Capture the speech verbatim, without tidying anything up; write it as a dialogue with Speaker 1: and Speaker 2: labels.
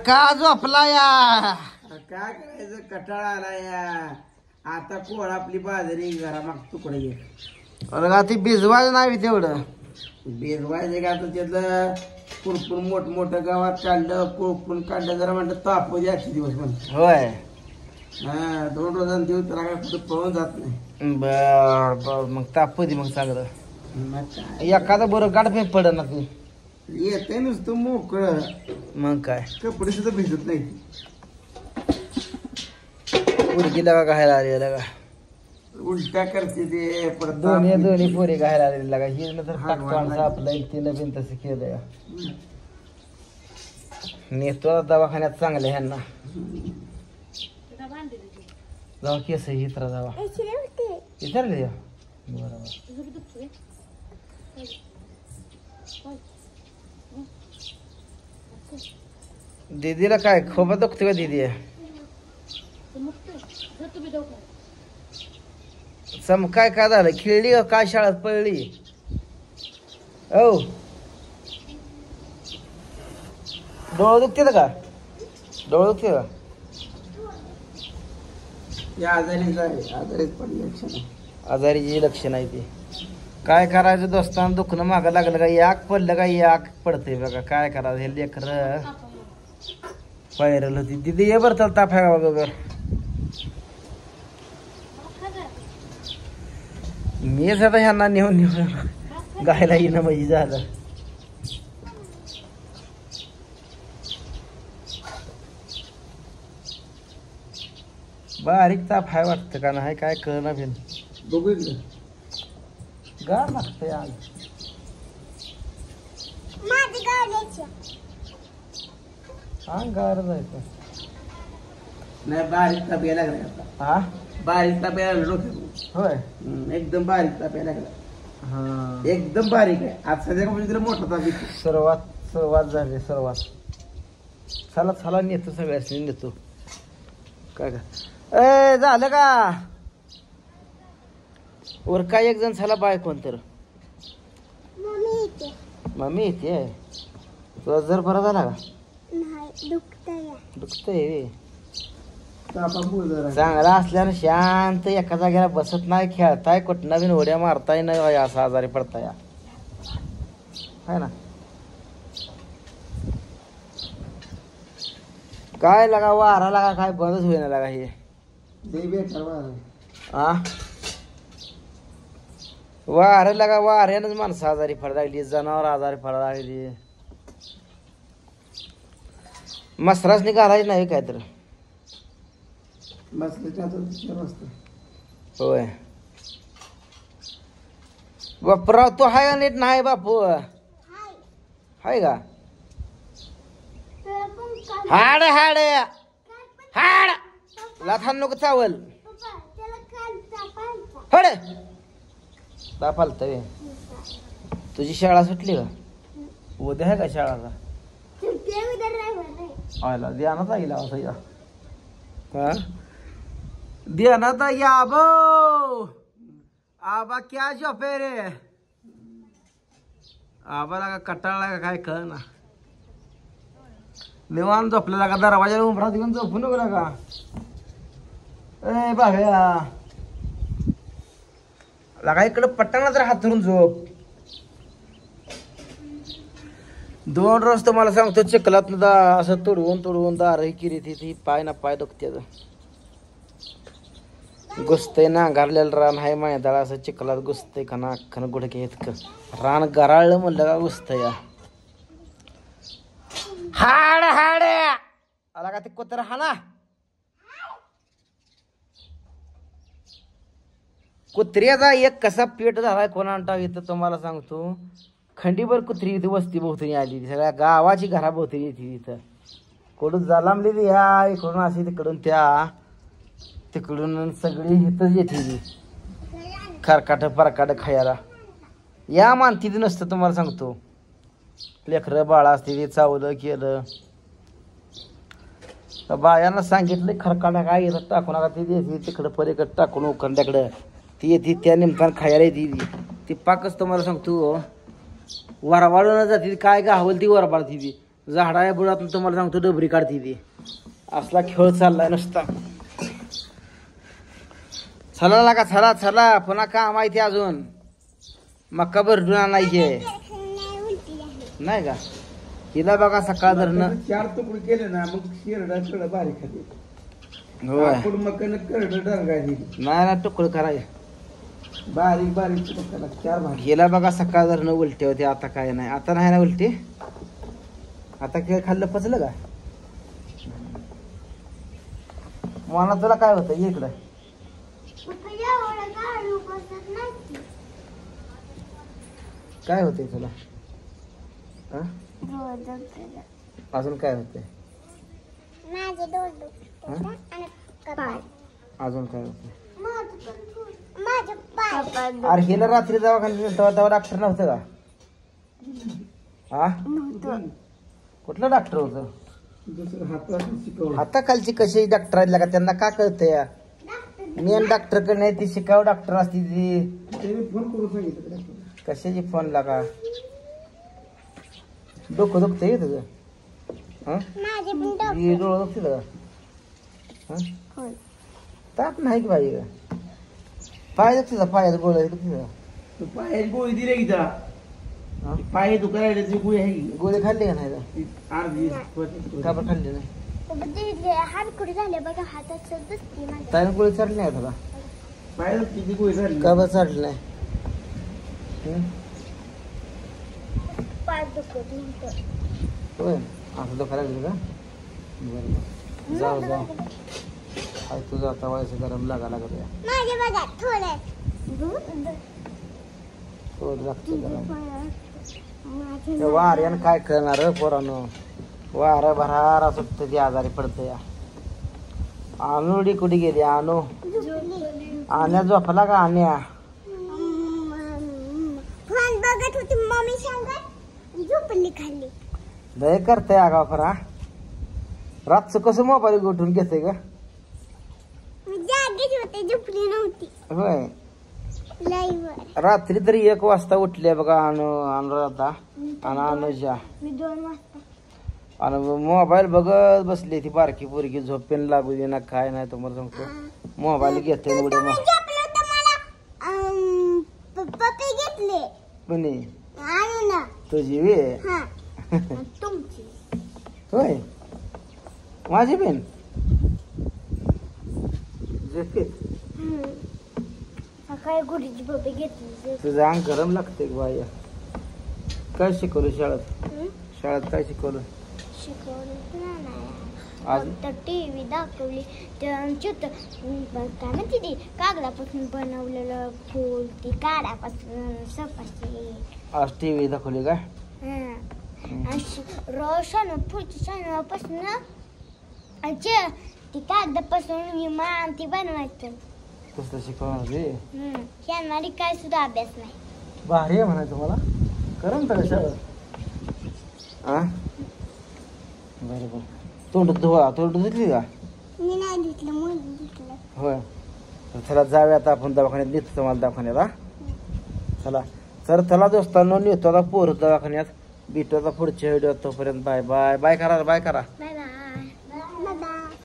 Speaker 1: का झोपला या
Speaker 2: काय करायचं कटाळा आला या आता कोण आपली बाजरी घरा माग तुकडे घे
Speaker 1: अरे ती भिजवायचं नाही तेवढं
Speaker 2: बेजवायचं का आता त्याचं कुरपून मोठ मोठं गावात काढलं कुरपून काढलं जरा म्हणलं तापू द्या आजचे दिवस म्हणलं
Speaker 1: होय
Speaker 2: हा दोन रोजांना दिवस तर काय कुठं पळून जात नाही
Speaker 1: बर बर मग तापू दे मग चांगलं
Speaker 2: मग काय
Speaker 1: एखादं बरं गाडपे पड ना तू
Speaker 2: येते नुसतं मोकळं
Speaker 1: मग काय
Speaker 2: कपडे सुद्धा भिजत नाही
Speaker 1: पोरगीला का घायला आलेला का
Speaker 2: उलट्या करते ते परत
Speaker 1: दोन्ही
Speaker 2: ताप
Speaker 1: दोन्ही
Speaker 2: येते.
Speaker 1: पोरी घायला आलेला का ही तर
Speaker 2: हा,
Speaker 1: टाकतो
Speaker 2: वाढला.
Speaker 1: आपलं तिनं बिन तसं केलं नेतो दवाखान्यात चांगलं ह्यांना जाऊ केस इतर जावा विचारले बरोबर दीदीला काय खोबा दुखते का दीदी सम काय काय झालं खेळली का काय शाळेत पळली हो डोळं दुखते का डोळं दुखते का
Speaker 2: या आजारीच आहे आजारीच पडले लक्षण
Speaker 1: आजारीची लक्षण आहे ती काय करायचं दोस्तांना दुखणं मागं लागलं का याक पडलं का याक पडतंय बघा काय करायचं हे लेकर व्हायरल होती दिदी ये बरं ताप आहे बघा मीच आता ह्यांना नेऊन नेऊन गायला येणं म्हणजे झालं बारीक ताप हाय वाटतं का नाही काय कळना बिन
Speaker 2: बघू इकडं.
Speaker 1: गार लागतंय आज हा गार जायचं
Speaker 2: नाही बारीक ताप यायला लागला आता
Speaker 1: हा
Speaker 2: बारीक ताप यायला लागला डोक्यात
Speaker 1: होय
Speaker 2: हम्म, एकदम बारीक ताप यायला लागला
Speaker 1: हा
Speaker 2: एकदम बारीक आहे आज सध्या म्हणजे तिला मोठा ताप येतो
Speaker 1: सर्वात सुरुवात झाली सर्वात चला चला नेतो सगळ्यासनी नेतो काय का ए झालं का वर काय एक जण झाला बाय कोण तर मम्मी येते तुला जर बरा झाला का दुखतंय
Speaker 2: तापामुळे जरा
Speaker 1: चांगला असल्यानं शांत एका जागेला बसत नाही खेळताय कुठं नवीन उड्या मारताय नाही असा आजारी पडताय आहे ना काय लागा वारा लागा काय बंदच होईना लागा हे
Speaker 2: लई बेकार बा.
Speaker 1: आ वार लागा वाऱ्यानंच माणसं आजारी पडायला लागली जनावर आजारी पडायला लागली मसराच निघालाच नाही काय तर
Speaker 2: बसल्याच्या आता चार वाजता
Speaker 1: होय बापराव तो हाय का नीट नाही बापू हाय का हाड हाड हाड लाथान नको चावल हड तापालत तुझी शाळा सुटली का उद्या आहे का शाळा आयला ध्यानात येईल असं या हा ध्यानात या आबो आबा क्या झोपे रे आबाला का कटाळला का काय कळ ना निवांत झोपलेला का दरवाजा उभरा तिकडून झोपू नको का ए बाब्या लगा इकडं पट्टाना जर हात धरून झोप दोन रोज तुम्हाला सांगतो चिखलात असं तुडवून तुडवून दार किरी ती पाय ना पाय दुखत्याच घुसतंय नांगारलेलं रान हाय मैदाळ असं चिखलात घुसतंय का ना अख्खन गुडघे इतकं रान गराळलं म्हणलं का घुसतंय या हाड हाड आला का ते कुत्र हा ना कुत्र्याचा एक कसा पेट झालाय कोणाला इथं तुम्हाला सांगतो खंडीभर कुत्री इथे वस्ती भोवतणी आली सगळ्या गावाची घरा भोवतणी येते इथं कुठून जालांबलेली ह्या इकडून अशी तिकडून त्या तिकडून सगळी इथंच येते खरकाट परकाट खायला या मानती नसतं तुम्हाला सांगतो लेकरं बाळा असते ते चावलं केलं बायांना सांगितलं खरकाटा काय येतात टाकून नका ती तिकडं पलीकडं टाकून उखंड्याकडं ती येते त्या निमतान खायला येते ती पाकच तुम्हाला सांगतो वरबाळून जाते काय गावल ती वरबाळती ती झाडा बुडातून तुम्हाला सांगतो डबरी काढते ती. असला खेळ चाललाय नुसता. चला लागा चला चला पुन्हा काम आहे ते अजून. मक्का भरडून आणायचे नाही का. हिला बघा सकाळ धरणं
Speaker 2: चार तुकडे केले ना मग शिरडा थोडं बारीक खाते.
Speaker 1: होय
Speaker 2: आपण मकान करड डांगायची
Speaker 1: नाही ना तुकड कराय
Speaker 2: बारीक बारीक मकान चार भाग.
Speaker 1: हिला बघा सकाळ धरणं उलटी होते. आता काय नाही. आता नाही ना उलटी. आता काय खाल्लं पचलं का. मला तुला काय होतं ये इकडं. काय होतंय तुला हा? अजून काय होतंय अजून काय होतंय. अरे हिला रात्री दवाखान्यात तेव्हा तेव्हा डॉक्टर नव्हतं का. हा कुठलं डॉक्टर होतं.
Speaker 2: दुसरं हाताचं शिकवलं.
Speaker 1: आता खालची कशी डॉक्टर आहेत का त्यांना का कळतंय या. मेन डॉक्टर कडे नाही ती शिकाऊ डॉक्टर असते ती.
Speaker 2: त्याने फोन करून सांगितलं
Speaker 1: कशाची फोन लागा. डोकं दुखतंय तुझं हा डोळं दुखते का. ताप नाही की पाहिजे का. पाय दुखते का पायात गोळ्या दुखते का.
Speaker 2: पायाची गोळी दिली की त्याला. पाय दुखायला ती गोळी आहे की.
Speaker 1: गोळी खाल्ली का नाही.
Speaker 2: अर्धी
Speaker 1: का बरं खाल्ली नाही. ताईनं गोळी चढली नाही तुला.
Speaker 2: पाय किती गोळी झाली
Speaker 1: का बरं चढली नाही. होय असं दुखायला लागलं का. बरं जाऊ जाऊ काय तुझं आता वयचं गरम लागा लागत या. थोडं लागतं गरम. त्या वाऱ्यानं काय करणार पोरानं. वारा भरारा सुटतं ती आजारी पडतं या. अनुडी कुठे गेली अनु. आण्या झोपला का आण्या. दय करतय आगाव खरा. रातचं कसं मोबाईल गोठून घेतय का. होय रात्री तरी एक वाजता उठले बघा अनु अनुराधा आणि अनुजा. आणि मोबाईल बघत बसली ती बारकी पोरगी. झोपेन लागू दे ना काय नाही तुम्हाला सांगतो. मोबाईल घेते उड्या कोणी तुझी वे होय माझी बेन तुझं अंग गरम लागते बाया. काय शिकवलं शाळेत. शाळेत काय शिकवलं. आज
Speaker 3: टीव्ही दाखवली चित्र काय म्हणते ती कागदापासून बनवलेलं फूल ती काड्यापासून सपाशी.
Speaker 1: आज टीव्ही दाखवली का.
Speaker 3: रोशन पुढच्या पासून ती कागदापासून विमान ती बनवायचं.
Speaker 1: कसं शिकवणार ते.
Speaker 3: यांना काय सुद्धा अभ्यास नाही.
Speaker 1: भारी आहे म्हणायचं मला. करम तर शाळेत. हा बरोबर. तोंड धुवा तोंड धुतली का.
Speaker 3: मी नाही धुतलं मुली धुतलं.
Speaker 1: होय तर चला जाऊया आता आपण दवाखान्यात. नेतो तुम्हाला दवाखान्याला. चला तर चला दोस्तांनो नेतो आता पोर दवाखान्यात. भेटू आता पुढच्या व्हिडिओ. तोपर्यंत बाय बाय. बाय करा बाय करा.